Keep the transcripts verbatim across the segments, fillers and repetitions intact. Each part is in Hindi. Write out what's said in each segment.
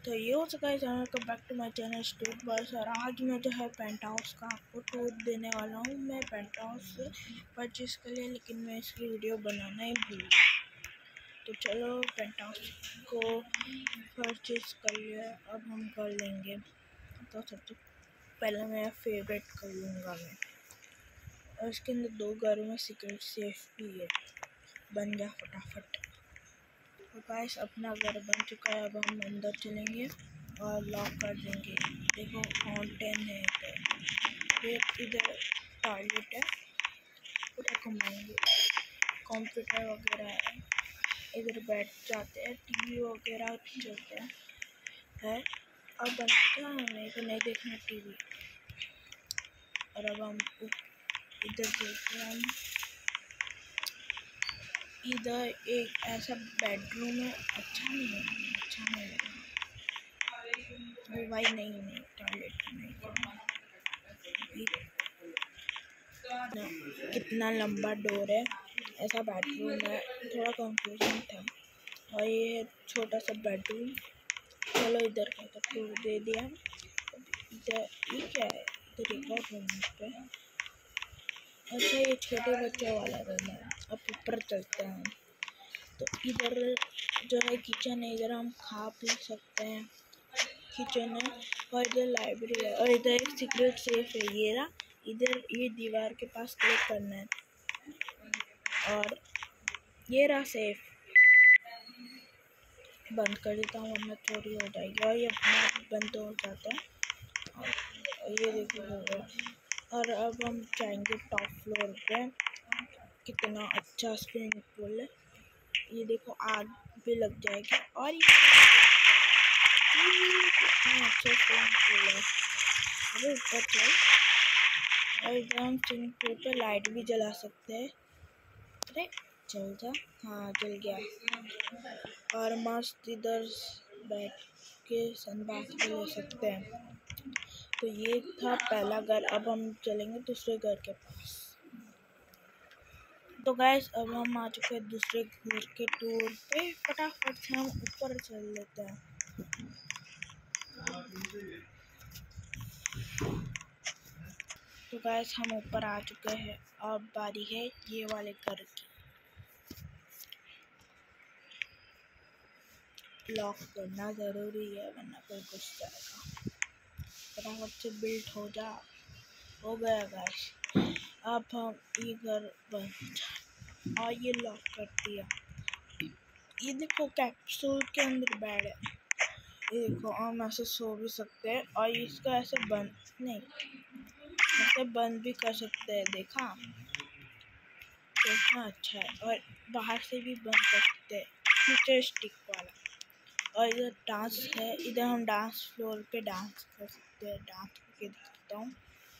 तो ये हो सका है चैनल का back to my channel Street Boys. और आज मैं जो है पेंट हाउस का आपको टूर देने वाला हूँ। मैं पेंट हाउस परचेज कर लिया, लेकिन मैं इसकी वीडियो बनाना ही भूल गया। तो चलो पेंट हाउस को परचेज कर लिया, अब हम कर लेंगे। तो सबसे पहले मैं फेवरेट कर लूँगा मैं, और इसके अंदर दो घरों में सीक्रेट सेफ भी है। बन जा फटाफट। तो गाइस अपना घर बन चुका है, अब हम अंदर चलेंगे और लॉक कर देंगे। देखो फाउंटेन है, फिर इधर टॉयलेट है, पूरा घुमाएंगे। कंप्यूटर वगैरह है, इधर बैठ जाते हैं, टीवी वगैरह चलते हैं है। अब बनता है हमें को नहीं देखना टीवी। और अब हम इधर देखते हैं, हम इधर एक ऐसा बेडरूम है। अच्छा नहीं है, अच्छा नहीं है वो भाई, नहीं नहीं टॉयलेट नहीं। कितना लंबा डोर है, ऐसा बेडरूम है, थोड़ा कंफ्यूजन था। और ये है छोटा सा बेडरूम। चलो इधर का तो टूर दे दिया। इधर ये क्या है, इधर एक और रूम पे। अच्छा ये छोटे बच्चों वाला रूम है। अब ऊपर चलते हैं। तो इधर जो है किचन है, इधर हम खा पी सकते हैं। किचन है और इधर लाइब्रेरी है, और इधर एक सीक्रेट सेफ है। ये रहा, इधर ये दीवार के पास क्लिक करना है, और ये रहा सेफ। बंद कर देता हूँ वरना चोरी हो जाएगी। और ये अपना बंद हो जाता है, और ये देखो हो गया। और अब हम जाएंगे टॉप फ्लोर पे। कितना अच्छा स्विमिंग पूल है, ये देखो आग भी लग जाएगी। और ये कितना अच्छा स्विमिंग पूल है। अरे ऊपर चल। और इधर हम स्विमिंग पूल पे लाइट भी जला सकते हैं। अरे चल जा, हाँ जल गया। और मस्त इधर बैठ के सनबाथ भी ले सकते हैं। तो ये था पहला घर। अब हम चलेंगे दूसरे घर के पास। तो गैस अब हम आ चुके हैं दूसरे घर के टूर पे। फटाफट से हम ऊपर चल लेते हैं। तो गैस हम ऊपर आ चुके हैं, अब बारी है ये वाले घर की। लॉक करना ज़रूरी है वरना कोई घुस जाएगा। फटाफट से बिल्ड हो जा। हो गया गैस। अब हम ये घर बन और ये लॉक कर दिया। ये देखो कैप्सूल के अंदर बेड है। ये देखो हम ऐसे सो भी सकते हैं, और इसको ऐसे बंद नहीं, ऐसे बंद भी कर सकते हैं। देखा कितना अच्छा है। और बाहर से भी बंद कर सकते हैं, फ्यूचर स्टिक वाला। और इधर डांस है, इधर हम डांस फ्लोर पे डांस कर सकते हैं। डांस करके दिखाता हूँ।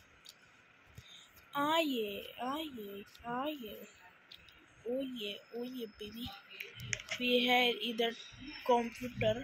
आइए आइए आइए, ओ ये ओ ये बेबी। ये है इधर कंप्यूटर।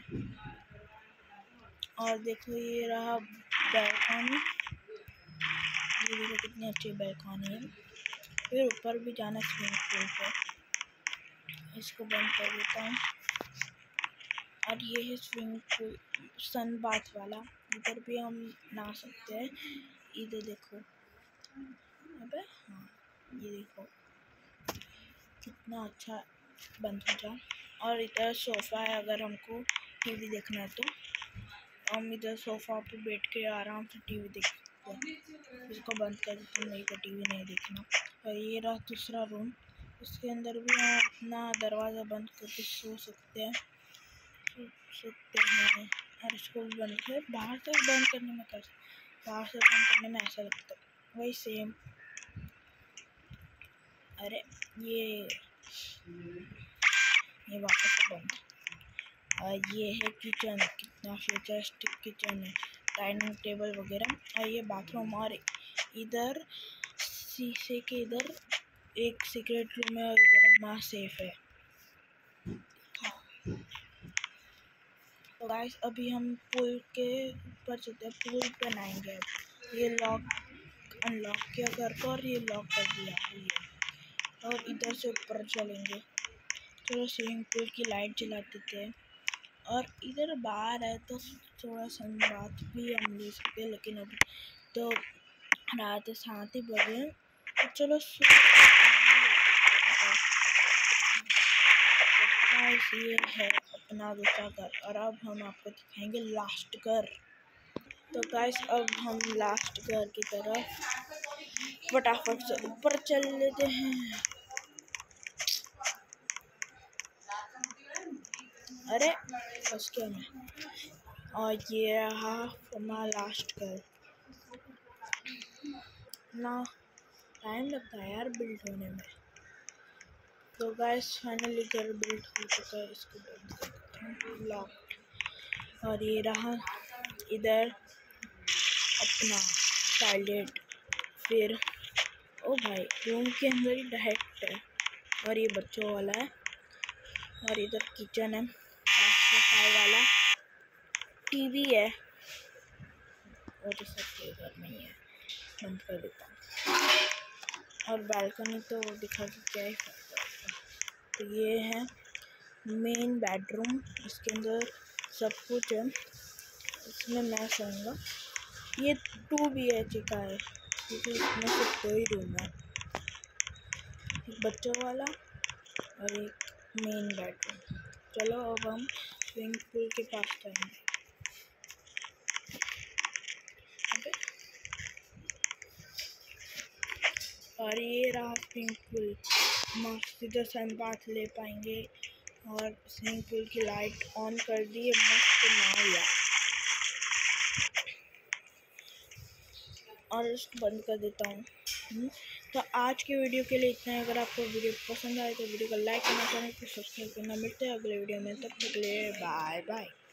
और देखो ये रहा बैल्कनी। ये देखो कितनी अच्छी बैल्कनी है। फिर ऊपर भी जाना स्विमिंग पूल पे। इसको बंद कर देता हूँ। और ये है स्विमिंग पूल सन बाथ वाला, इधर भी हम नहा सकते हैं। इधर देखो, अबे हाँ ये देखो कितना अच्छा बंद हो जा। और इधर सोफ़ा है, अगर हमको टीवी देखना है तो हम इधर सोफ़ा पे बैठ के आराम से टीवी देख सकते हैं। इसको बंद कर देते हैं, मेरे को टीवी नहीं देखना। और ये रहा दूसरा रूम, इसके अंदर भी हम अपना दरवाज़ा बंद करके सो सकते हैं सो सकते हैं और इसको भी बंद कर, बाहर से बंद करने में कर बाहर से बंद करने में ऐसा लगता है वही सेम। अरे ये ये वापस से बंद। और ये है किचन, कितना फ्यूचरिस्टिक किचन है, डाइनिंग टेबल वगैरह। और ये बाथरूम, और इधर शीशे के इधर एक सीक्रेट रूम है, और इधर हमारा सेफ है। हाँ। तो गाइस अभी हम पुल के ऊपर चलते हैं, पुल पे नहाएंगे। ये लॉक अनलॉक किया घर को, और ये लॉक कर दिया हुई है। और इधर से ऊपर चलेंगे। चलो स्विमिंग पूल की लाइट जला देते हैं। और इधर बाहर है तो थोड़ा सा बात भी हम ले सकते हैं, लेकिन अभी तो रात सात ही बजे, तो चलो ये है अपना दूसरा घर। और अब हम आपको दिखाएंगे लास्ट घर। तो गाइस अब हम लास्ट घर की तरफ फटाफट से ऊपर चल लेते हैं। अरे फंस गया मैं। और ये रहा हमारा लास्ट घर ना। टाइम लगता है यार बिल्ड होने में। तो गाइस फाइनली घर बिल्ड हो चुका है। इसको बंद कर देते हैं लॉक। और ये रहा इधर अपना टॉयलेट। फिर ओ भाई रूम के अंदर ही डायरेक्ट है। और ये बच्चों वाला है। और इधर किचन है, साफ सफाई वाला, टीवी है। वो तो सबके घर में ही है, बंद कर देता हूँ। और बालकनी तो दिखा के क्या ही फायदा होगा। तो ये है मेन बेडरूम। इसके अंदर सब कुछ है। इसमें मैं सोऊंगा। ये टू बी एच का है क्योंकि इसमें सिर्फ दो ही रूम है, एक बच्चों वाला और एक मेन बेडरूम। चलो अब हम स्विमिंग पूल के पास जाएंगे। और ये रहा स्विमिंग पूल। मस्त इधर सन बाथ ले पाएंगे। और स्विमिंग पूल की लाइट ऑन कर दी है, मस्त नाव यार। और इसको बंद कर देता हूँ। तो आज के वीडियो के लिए इतना है। अगर आपको वीडियो पसंद आए तो वीडियो को लाइक करना, चैनल को सब्सक्राइब करना। मिलते हैं अगले वीडियो में, तब तक के लिए बाय बाय।